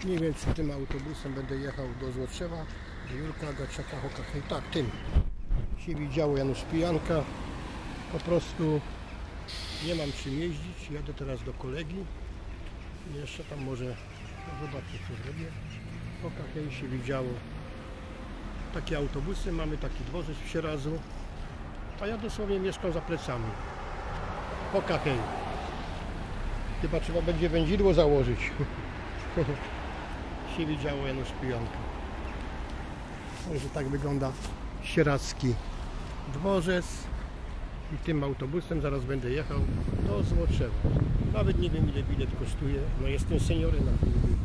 Nie wiem, czy tym autobusem będę jechał do Złotrzewa, Jurka, Gaciaka, Hokach. Tak, tym się widziało Janusz Pijanka. Po prostu nie mam czym jeździć. Jadę teraz do kolegi. Jeszcze tam może zobaczcie, co zrobię. Hokach się widziało. Takie autobusy, mamy taki dworzec w Sieradzu. A ja dosłownie mieszkam za plecami. Hokach. Chyba trzeba będzie wędzidło założyć. Się widziało Janusz Pijanka. Także tak wygląda sieradzki dworzec. I tym autobusem zaraz będę jechał do Złotrzewa. Nawet nie wiem, ile bilet kosztuje. No jestem seniorem na tym.